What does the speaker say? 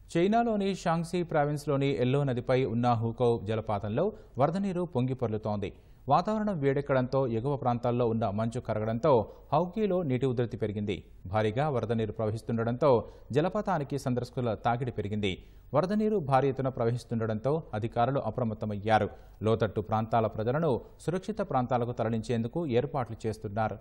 చైనాలోని Shanxi ప్రావిన్స్లోని yellow నదిపై ఉన్న హుకౌ జలపాతంలో వరద నీరు పొంగి పొర్లుతోంది. వాతావరణం వేడెక్కడంతో ఎగువ ప్రాంతాల్లో ఉన్న మంచు కరగడంతో హౌకీలో నీటి ఉధృతి పెరిగింది. భారీగా వరద నీరు ప్రవహిస్తుండటంతో జలపాతానికి సందర్శకుల తాకిడి పెరిగింది. వరద నీరు భారీ ఎత్తున ప్రవహిస్తుండటంతో అధికారులు అప్రమత్తమయ్యారు. లోతట్టు ప్రాంతాల ప్రజలను సురక్షిత ప్రాంతాలకు తరలించేందుకు ఏర్పాట్లు చేస్తున్నారు.